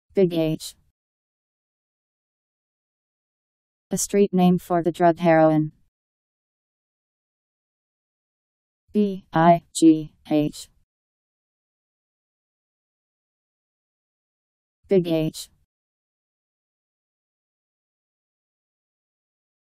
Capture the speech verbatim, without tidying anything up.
Big H. A street name for the drug heroin. B I G H. Big H.